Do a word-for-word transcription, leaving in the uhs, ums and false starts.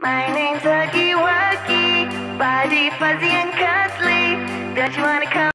My name's Huggy Wuggy, body fuzzy and cuddly. Don't you wanna come?